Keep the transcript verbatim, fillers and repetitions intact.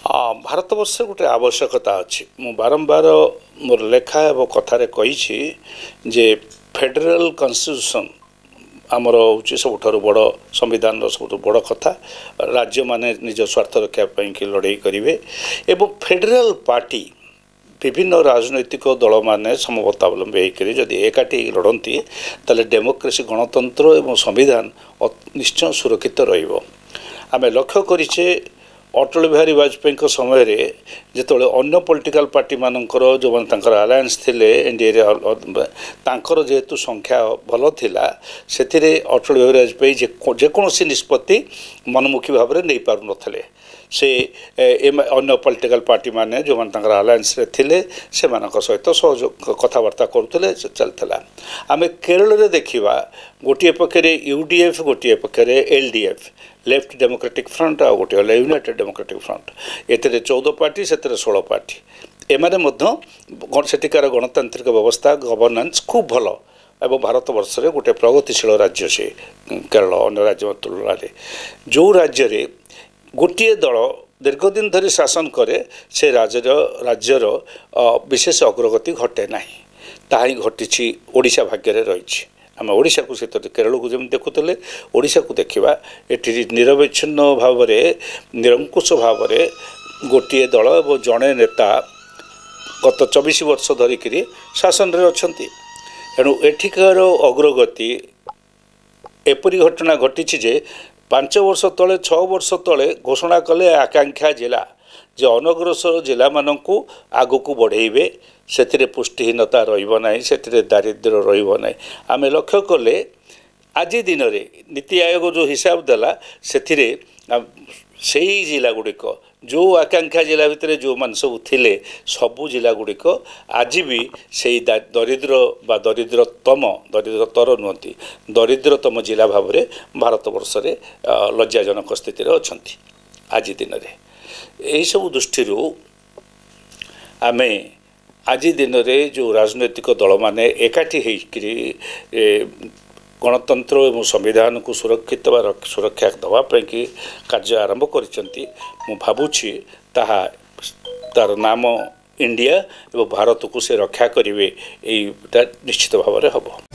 भारतवर्ष गोटे आवश्यकता अच्छी मु बारंबार मोर लेखा एवं कथार कही जे फेडरल कन्स्टिट्यूशन आमर हूँ सब बड़ संविधान सब बड़ कथा राज्य माने निज स्वार्थ रखापी कि लड़ाई करेंगे एवं फेडरल पार्टी विभिन्न राजनैतिक दल माने समवतावलम्बी होकर जदि एकाठी लड़ती ताले डेमोक्रेसी गणतंत्र एवं संविधान निश्चय सुरक्षित रहिबो। आमे लक्ष्य करिचे अटल बिहारी वाजपेयी समय जो अन्य पॉलिटिकल पार्टी मानकर जो मानकर अलायंस थिले एनडीए तांकर जेहेतु संख्या भल थिला सेथिरे अटल बिहारी वाजपेयी जेकोसी निष्पत्ति मनमुखी भाव में नहीं पारु नथिले से अन्य पॉलिटिकल पार्टी माने जो मान तांकर अलायंस रे थिले से मानक सहित सहयोग कथबार्ता करुले चलता। आमे केरल रे देखिबा गोटे पक्षरे यूडीएफ गोटे पक्षरे एलडीएफ लेफ्ट डेमोक्रेटिक फ्रंट आ गोटे हला यूनाइटेड डेमोक्रेटिक फ्रंट एते चौदह पार्टी से सोलह पार्टी एमाने मध्य सेठिकार गणतांत्रिक व्यवस्था गवर्नेंस खूब भल एवं भारत वर्ष रे गोटे प्रगतिशील राज्य से केरल अन्य राज्य तुलना जो राज्य रे गोटे दल दीर्घदिन धरी शासन करे से राज्यर राज्यर विशेष अग्रगति घटे ना ताही घटी ओडिशा भाग्य रही। आम ओडिशा को सहित केरल को जमी देखुले ओडिशा को देखा ये निरवच्छिन्न भाव में निरंकुश भाव में गोटे दल और जड़े नेता गत चौबीस वर्ष धरिक शासन रे अछंती एणु एठिकार अग्रगति एपरी घटना घटी जे पांच वर्ष तले छः वर्ष तले घोषणा कले आकांक्षा जिला जे अनग्रसर जिला मानू आगू बढ़ेबे से पुष्टिहीनता रही से दारिद्र्य रही आम लक्ष्य कले आज दिन में नीति आयोग जो हिसाब देला से जिला गुड़िक जो आकांक्षा जिला भितर जो मान सब थिले सबू जिला गुड़िक आज भी से दरिद्र बा दरिद्रतम दरिद्रतर नुहति दरिद्रतम जिला भाव में भारत वर्ष में लज्जाजनक स्थिति अच्छा आज दिन में यही सब दृष्टि आमे आज दिन में जो राजनैतिक दल माने एकाठी होकर गणतंत्र और संविधान को सुरक्षित सुरक्षा दवाई कि कार्य आरंभ करिसेंती मु भाबुछि ताहा तार नाम इंडिया और भारत को से रक्षा करेंगे यही निश्चित भाव में हम।